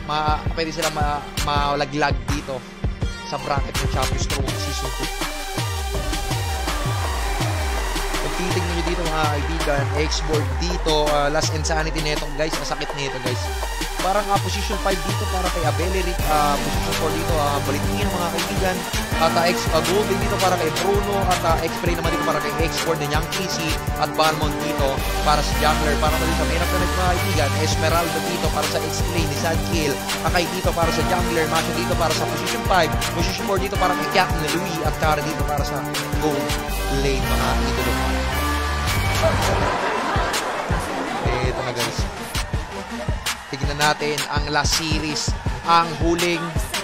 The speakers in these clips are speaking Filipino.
pwede sila malaglag dito sa bracket ng Champions Trophy Season 2. Kung titignan nyo dito mga kaibigan, X-board dito, last insanity neto guys, masakit nito guys. Parang position 5 dito para kay Abeleric, position 4 dito, Balitingin mga kaibigan, at Golden dito para kay Bruno, at X-Spray naman dito para kay X-board ng Young Casey, at Balmond dito para sa Jungler, para naman sa main up na mga kaibigan, Esmeralda dito para sa X-Play ni Sadkill, Akai dito para sa Jungler, Masha dito para sa position 5, position 4 dito para kay Cat ni Louis, at Kara dito para sa Gold Lane mga idolo. Ito na guys. Tignan natin ang last series, ang huling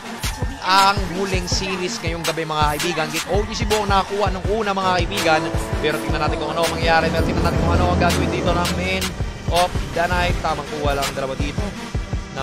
series ngayong gabi mga kaibigan. OG Cebu ang nakakuha ng una mga kaibigan, pero tingnan natin kung ano ang mangyayari, pero tingnan natin kung ano ang gagawin dito ng main of the night. Tamang kuha lang dalawa dito ng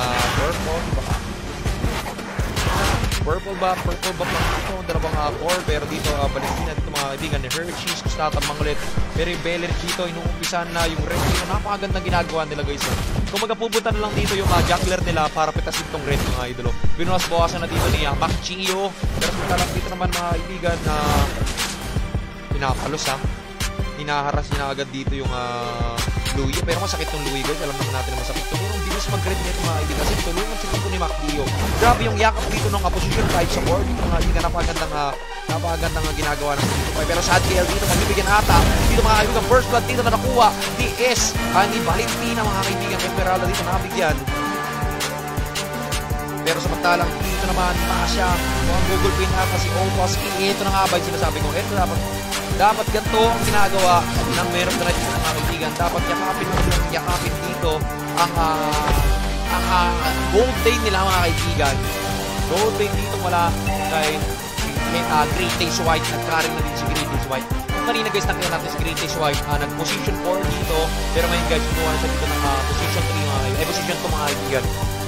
purple ba lang ito, dalawang core, pero dito balikin natin ito mga kaibigan ni Hershey's, gusto natamang ulit, pero yung Beleric dito inuumpisan na yung red dito, napakagandang ginagawa nila guys. Kung magpupunta na lang dito yung jungler nila para pitasin tong red mga idolo, binuwas-bawasan na dito niya Macchio, pero punta lang dito naman mga kaibigan na pinapalos hinaharas niya agad dito yung Louie, pero masakit tong Louie guys, alam naman natin na masakit ito, pero bilis mag-red nito mga kaibigan kasi tulungan sila ito ni Macchio. Grabe yung yakap dito ng position 5 sa board dito mga kaibigan, napakagandang ginagawa ng dito. Pero sa ADL dito magbibigyan ata dito mga kaibigan, first blood dito na nakuha DS ni Valentina mga kaibigan, Esmeralda dito nakabigyan. Pero samantalang dito naman Masha, mga Google Pin ata si Okoski, ito na nga ba yung sinasabi ko, ito dapat ganito ang ginagawa ng meron na dito mga kaibigan, dapat yakapin dito ang gold lane nila mga kaibigan. Gold lane dito wala kay Great Taste White, nagkaring na din si Great Taste White. Kanina guys nakita natin si Great Taste White, nag-position 4 dito, pero ngayon guys kumuha na siya dito ng position 3 mga kaibigan, position 2 mga kaibigan.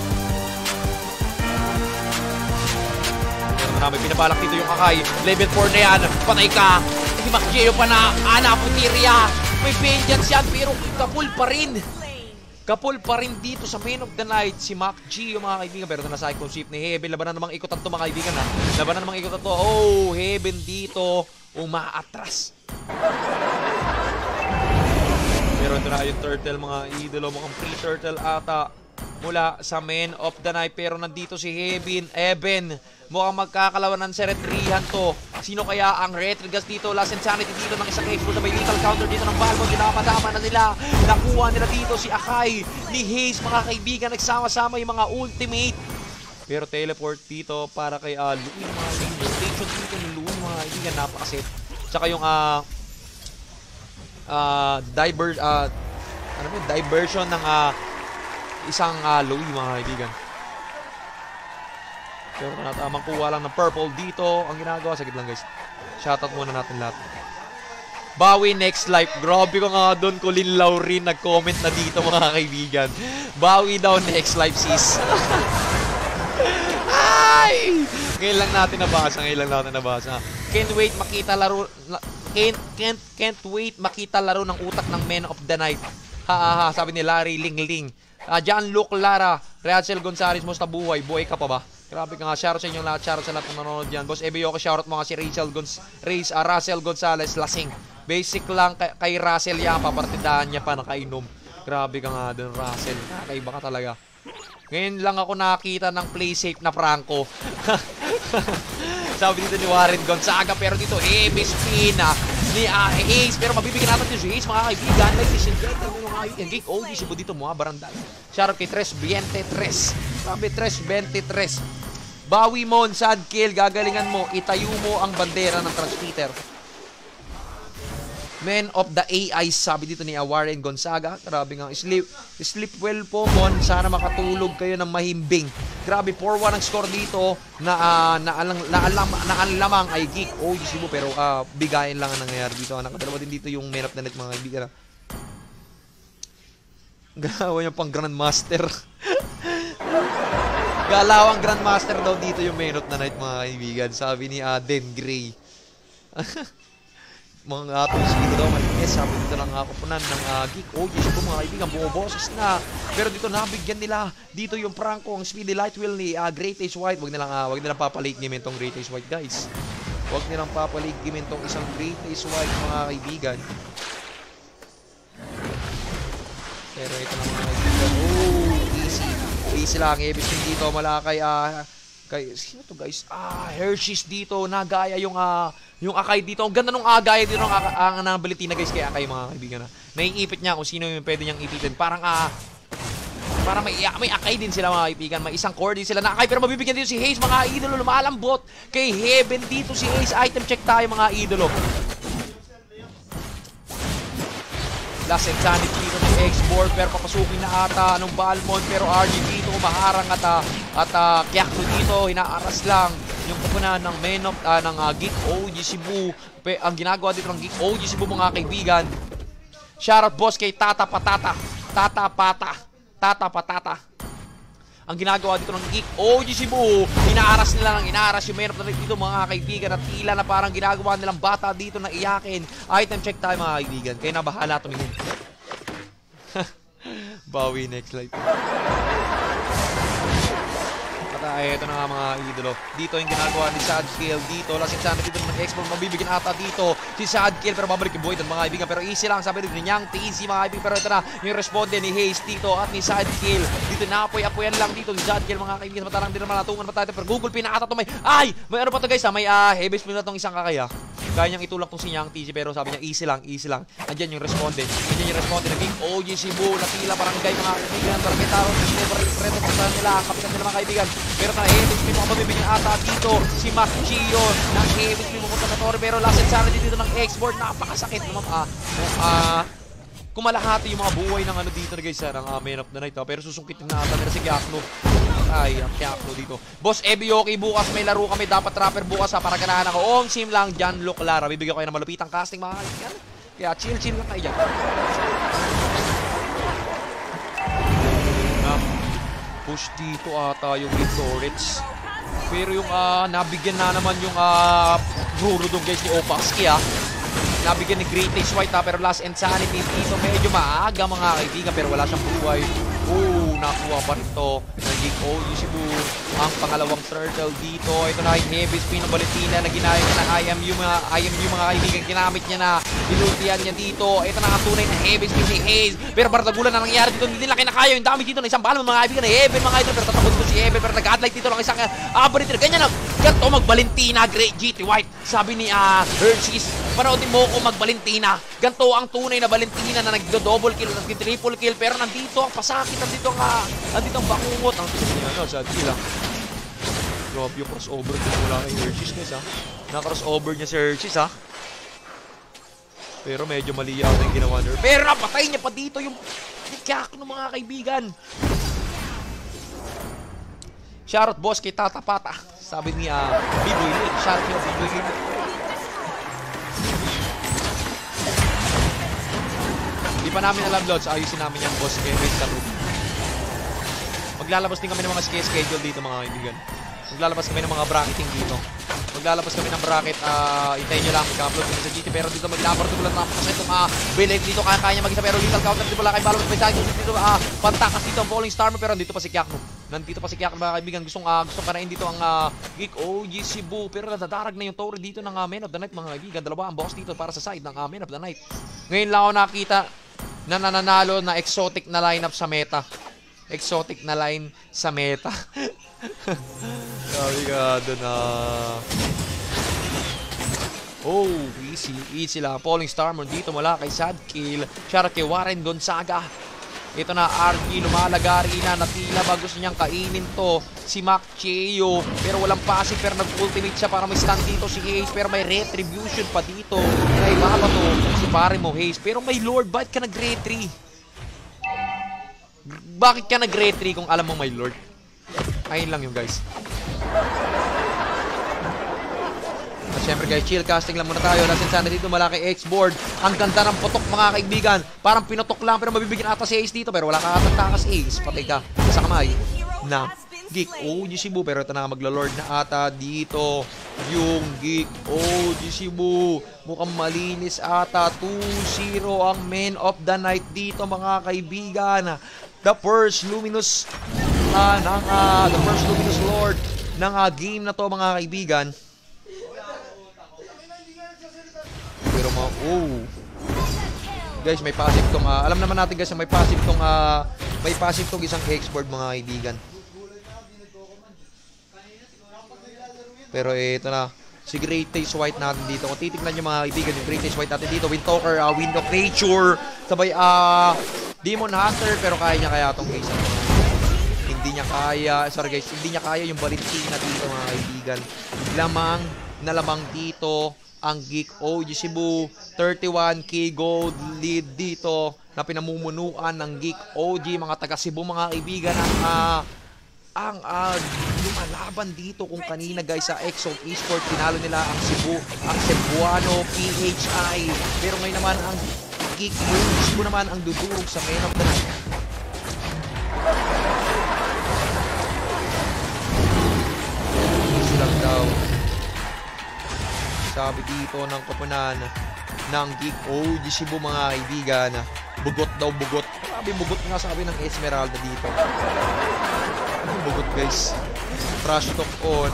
Marami pinabalak dito yung Akai, level 4 na yan, patay ka, si Macchio pa na, Putiria, may vengeance yan, pero kapul pa rin dito sa main of the night, si Macchio mga kaibigan, pero nasa icon shift ni Heaven, labanan namang ikotan to mga kaibigan labanan namang ikotan to, Heaven dito, umaatras. Pero ito na yung turtle mga idolo, mukhang pre-turtle ata, mula sa main of the night, pero nandito si Heaven, mukhang magkakalawan ng Seretrihan to. Sino kaya ang Retrigas dito? Last Insanity dito ng isang expose na may lethal counter dito ng Balmond. Dinapasama na nila. Nakuha nila dito si Akai ni Hayes mga kaibigan. Nagsama-sama yung mga ultimate. Pero teleport dito para kay Louie mga kaibigan. Rotation dito ni Louie mga kaibigan. Napakaset. Tsaka yung diversion ng isang Louie mga kaibigan. Pero natamang kuha lang ng purple dito. Ang ginagawa, sagit lang guys. Shoutout muna natin lahat. Bawi next life. Grabe ko nga doon. Colin Laurin nag-comment na dito mga kaibigan. Bawi daw next life sis. Ay! Ngayon lang natin nabasa. Can't wait makita laro. Can't wait makita laro ng utak ng Men of the Night. Sabi ni Larry Lingling. Gianluc Lara, Rachel Gonzalez, musta buhay? Buhay ka pa ba? Grabe ka nga, shoutout sa inyong lahat, shoutout sa lahat ng nanonood dyan. Boss Ebioke, shoutout mga si Rachel Gonzalez, lasing. Basic lang kay Russell yan, papartidahan niya pa, nakainom. Grabe ka nga dun, Russell. Nakaiba ka talaga. Ngayon lang ako nakakita ng play safe na Franco. Sabi dito ni Warren Gonzaga, pero dito Miss Pina ni Ace, pero mabibigyan natin si Ace mga kaibigan. Like this and that, yung geek OG Cebu dito mga barangay. Shoutout kay 323. Sabi 323. Bawi mo, Sadkill, gagalingan mo, itayo mo ang bandera ng transmitter. Men of the AI, sabi dito ni Warren Gonzaga. Grabe nga, sleep well po mon, sana makatulog kayo ng mahimbing. Grabe, 4-1 ang score dito na naalamang ay geek OG Cebu, pero bigayan lang ang nangyayari dito. Nakadalawa din dito yung men of the net mga kaibigan. Galaw niya pang Grandmaster. Galawang Grandmaster daw dito yung men of the night mga kaibigan, sabi ni Den Gray. mga tools dito daw malinis. Sabi dito ng kupunan ng Geek OGs po mga kaibigan, bumuboses na. Pero dito nabigyan nila dito yung prangko, ang speedy light wheel ni Great Ace White. Wag nilang papalignimin tong Great Ace White, guys. Wag nilang papalignimin tong isang Great Ace White mga kaibigan. Pero ito na mga kaibigan. Oh, easy lang. Ibig dito mala kay sino to, guys? Hershey's dito nagaya yung Akai dito. Ang ganda nung gaya dito ang Balitina, guys, kay Akai mga kaibigan na. Naiipit niya kung sino yung pwede niyang ipitin. Parang may Akai din sila mga kaibigan. May isang core din sila na Akai, pero mabibigyan dito si Haze mga idolo. Lumalambot kay Heaven dito si Haze. Item check tayo mga idolo. Last Insanity dito ng X-Board, pero papasukin na ata ng Balmond, pero RG dito umaharang at Kyakno dito, inaaras lang yung kapunan ng ng Geek OG Cebu. Ang ginagawa dito ng Geek OG Cebu mga kaibigan, shoutout boss kay Tata Patata. Ang ginagawa dito ng Geek OG Cebu, inaaras nila ng inaaras yung Menop na dito mga kaibigan, at tila na parang ginagawa nilang bata dito na iyakin. Item check tayo mga kaibigan, kaya na bahala tumingin. Bawi next life. At ito na nga mga idolo. Dito yung ginagawa ni Sadkill dito. Last Insanity dito ng X-Board. Mabibigyan ata dito si Sadkill, pero babalik yung Boyd mga kaibigan. Pero easy lang sabi dito ni Nyang easy mga kaibigan. Pero ito na yung responde ni Haze dito at ni Sadkill. Dito naapoy-apoyan lang dito si Sadkill mga kaibigan. Matalang din naman natungan pa tayo. Pero Google pinakata ito may may ano pa ito, guys, may heavy spin na itong isang kakaya. Kaya niyang itulak tong si Nyang TC, pero sabi niya easy lang. Andyan yung responde. Ng Geek OG Cebu. Natila barangay mga kaibigan. Barangay-taro. Preto pa nila. Kapitan nila mga kaibigan. Pero na heavy spin mo mabibigyan ata dito si Mac Gio ng heavy spin mo punta na Torre. Pero last Insanity dito ng X-Board. Napakasakit naman kumalahati yung mga buhay ng dito na, guys, ng Man of the Night. Pero susungkitin na ata nila si Kyakno. Ang Kyakno dito. Boss Ebioki, bukas may laro kami. Dapat trapper bukas para ganahan ako. Ong sim lang dyan, Clara. Bibigyan ko kayo ng malupitang casting mga kaibigan. Kaya chill lang kayo dyan. Push dito ata yung Victorits. Pero yung nabigyan na naman yung Rurudong, guys, ni Opaski nabigyan ni Great Ace White pero Last Insanity dito medyo maaga mga kaibigan, pero wala siyang buhay. Nakuha pa rin to ng Geek OG Cebu ang pangalawang turtle dito. Ito na yung heavy spin ng Balitina na ginaya niya ng IMU mga kaibigan. Ginamit niya na, inultihan niya dito. Ito na ang tunay na heavy spin si Haze, pero bardagulan na nangyari dito. Hindi nila kinakaya yung dami dito ng isang balon mga kaibigan na Heaven mga idol, pero tatakot dito si Heaven, pero nag-highlight dito lang isang Balitina. Ganyan na ganito mag-Valentina Great GT White. Sabi ni Hershey's, panoodin mo ko mag-Valentina. Ganito ang tunay na Valentina na nagdo-double kill, nagdo-triple kill, pero nandito ang pasakit, nandito ang bakungot. Ang tunay sa kill Grabe yung crossover dito mula kay Hershey's, guys na-crossover niya si Hershey's pero medyo mali yata yung ginawa niya. Pero napatay niya pa dito yung Kyakno mga kaibigan. Shoutout boss kay Tata Pata. Sabi ni Biboy Lee. Shoutout niya Biboy Lee. Hindi pa namin alam, Lods. Ayusin namin yung boss kay Rita Ruby. Maglalabas din kami ng mga schedule dito mga kaibigan. Maglalabas kami ng mga bracketing dito. Maglalabas kami ng bracket. Hintayin nyo lang. Mag-upload kami sa GT. Pero dito maglabartugulan na kasi itong Bilek dito. Kaya mag-isa. Pero lethal counter dito wala kay Balon. May dahil dito. Pantakas dito ang Falling Star. Pero nandito pa si Kyakno. Mga kaibigan. Gustong kanain dito ang Geek OG Cebu. Pero nadadarag na yung Torre dito ng Man of the Night mga kaibigan. Dalawa ang boss dito para sa side ng Man of the Night. Ngayon lang ako nakita na nananalo na exotic na lineup sa meta. Exotic na line sa meta. Sabi ka doon easy lang. Falling Star mo dito mula kay Sadkill. Shoutout kay Warren Gonzaga. Ito na RG, lumalagari na. Natila ba gusto niyang kainin to si Mac Cheo. Pero walang passive, pero nag-ultimate siya para may stand dito si Haze. Pero may retribution pa dito. Kay Baba to si pare mo Haze. Pero may Lord, bakit ka nag-retry? Bakit ka nag-retry kung alam mo may Lord? Ayun lang yung guys. At syempre guys, chill casting lang muna tayo. Last Insanity dito malaki X-Board. Ang ganda ng putok mga kaibigan. Parang pinutok lang pero mabibigyan ata si Ace dito. Pero wala ka takas Ace. Patay ka sa kamay na Geek OG Cebu. Pero ito na maglo-lord na ata dito yung Geek OG Cebu. Mukhang malinis ata. 2-0 ang man of the night dito mga kaibigan. The first luminous lord ng game na to mga kaibigan. Pero guys, may passive tong alam naman natin guys, may passive tong isang export mga kaibigan. Pero ito na si Great Taste White natin dito. Kung titignan nyo mga kaibigan, yung Great Taste White natin dito, Windtalker, Wind of Nature, sabay Demon Hunter, pero kaya niya kaya itong case. Hindi niya kaya, hindi niya kaya yung Valentina dito mga kaibigan. Lamang dito ang Geek OG Cebu. 31k gold lead dito na pinamumunuan ng Geek OG, mga taga Cebu mga kaibigan. Ang lumalaban dito kung kanina guys sa EXO Esport, tinalo nila ang Cebuano PHI. Pero ngayon naman ang Geek OG Cebu naman ang dudurog sa man of the night. Easy lang daw, sabi dito ng kapunan ng Geek OG Cebu mga kaibigan. Bugot daw, bugot. Grabe, bugot nga sabi ng Esmeralda dito. Bugot guys. Trash talk on.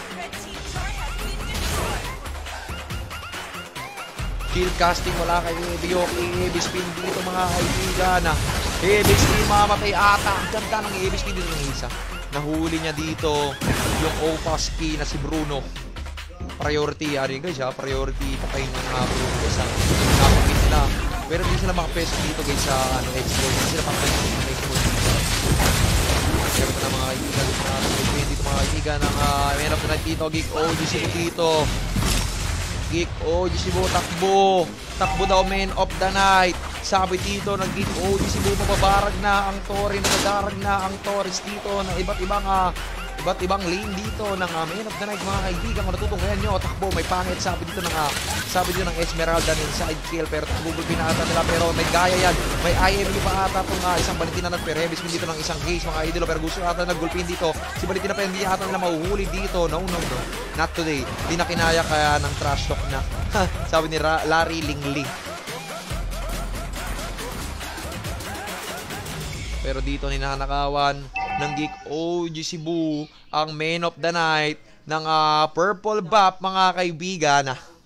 Kill casting wala kay Heavy Spin dito mga kaibigan. Heavy Spin mamatay ata. Ang ganda ng Heavy Spin dito ng isa. Nahuli niya dito yung Opaski na si Bruno. Priority guys priority patayin ng Bruno guys napakit na. Pero hindi sila makapeso dito guys sa export. Hindi sila makapeso ng export dito. Pero ito na mga kaibigan dito mga kaibigan ng man of the night dito. Geek OG Cebu dito. Geek OG Cebu takbo daw man of the night. Sabi dito ng Geek OG Cebu, mababarag na ang Torres, nagadarag na ang Torres dito ng iba't ibang lane dito ng man of the night mga kaibigan. Kung natutunghayan nyo, takbo, may pangit. Sabi dito ng Esmeralda ng side kill, pero bubul pinata nila, pero may gaya yan. May IMU pa ata itong isang Valentina na pero Heavy Spin dito ng isang case mga idolo, pero gusto ata nag-gulpin dito si Valentina, pero hindi ata nila mahuhuli dito. No, not today. Hindi na kinaya kaya ng trash talk na sabi ni Larry Lingling. Pero dito ninanakawan ng Geek OG Cebu ang man of the night ng purple buff mga kaibigan.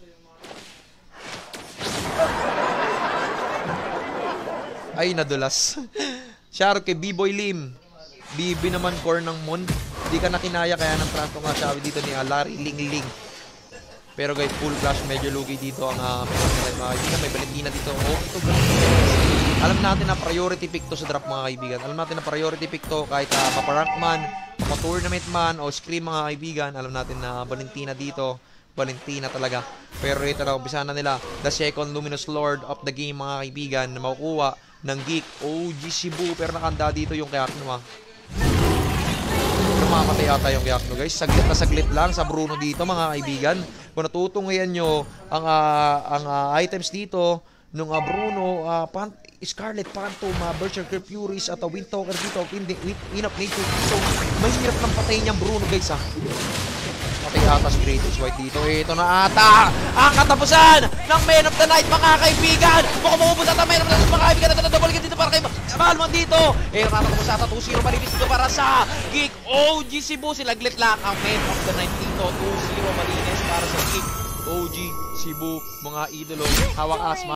Ay, nadulas. Shout kay B-Boy Lim. BB naman core ng Mon. Hindi ka na kinaya kaya ng trato nga sabi dito ni Larry Lingling. Pero guys, full flash, medyo lugi dito ang may Valentina dito. Ito alam natin na priority pick to sa draft mga kaibigan. Alam natin na priority pick to kahit maparank man, mapa-tournament man, o scream mga kaibigan. Alam natin na Valentina dito. Valentina talaga. Pero ito na, umpisa na nila. The second luminous lord of the game mga kaibigan na makukuha ng Geek OG Cebu. Pero nakanda dito yung Kayakno mamatay ata yung Kayakno guys. Saglit na saglit lang sa Bruno dito mga kaibigan. Kung natutunghayan nyo ang items dito nung Bruno, Scarlet Phantom, Berserker Furies at Windtalker dito, Wind of Nature. So mahirap ng patayin niyang Bruno guys Patay ata si Great Taste White dito. Ito na ata ang katapusan ng man of the night mga kaibigan. Mukhang mapupunta ang man of the night mga kaibigan. Natatabaligin dito para kay Balman dito. Natatapos ata 2-0 malinis dito para sa Geek OG Cebu. Silaglit lang ang man of the night dito. 2-0 malinis para sa Geek OG Cebu mga idolo. Hawak asma.